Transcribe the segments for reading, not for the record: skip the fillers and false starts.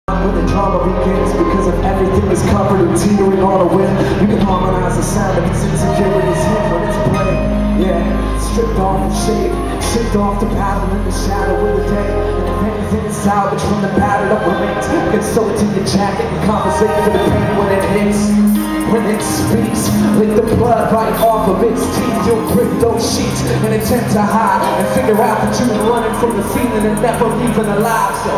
When the drama begins, because of everything is covered in teetering on a wind, you can harmonize the sound of its insecurities here when it's playing. Yeah, stripped off the shade, shipped off to battle in the shadow of the day. And if anything is salvaged from the battered up remains, you can sew it to your jacket and compensate for the pain when it hits. When it speaks, lick the blood right off of its teeth. You'll rip those sheets and attempt to hide and figure out that you've been running from the feeling and never leaving alive. So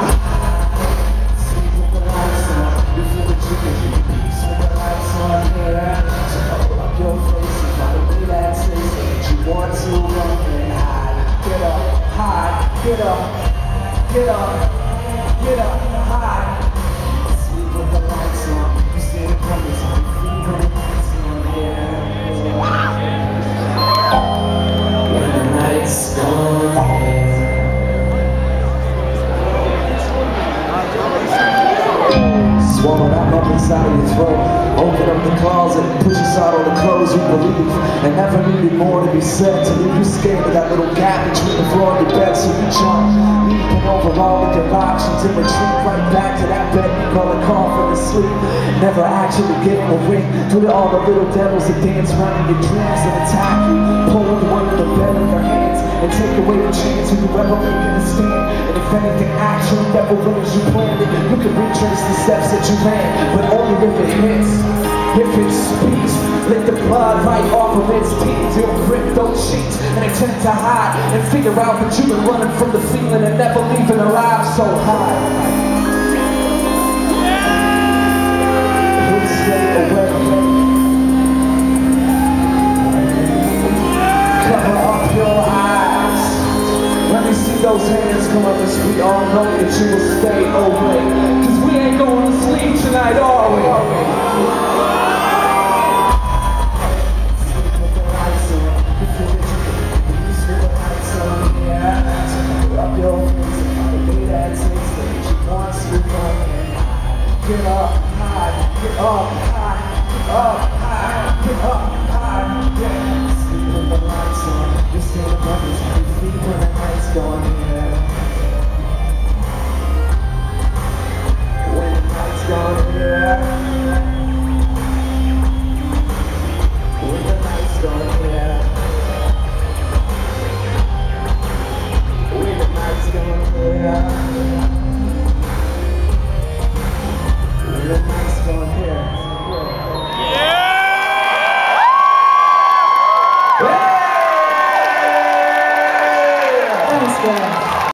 get up, get up, get up, hide. Sleep with the lights on. You see the colors on your feet, when the night's gone. Swallow that lump inside of your throat. Open up the closet, push aside all the clothes you believe, and never needed more to be said to leave you scared of that little gap between the floor and your bed. So you jump, leaping over all of your options and retreat right back to that bed you call a coffin to sleep. Never actually give them a ring to all the little devils that dance around in your dreams and attack you. Pull the one in the bed with their hands and take away the chance of you ever making a stand. And if anything actually never wins you planned it, you can retrace the steps that you ran, but only if it hits. If it speaks, lick the blood right off of its teeth. You'll rip those sheets and attempt to hide and figure out that you've been running from the feeling and never leaving alive. So high, please stay away. Cover up your eyes. Let me see those hands come up as we all know that you will stay away. Cause we ain't going to sleep tonight, are we? Get up, high, get up, high, get up.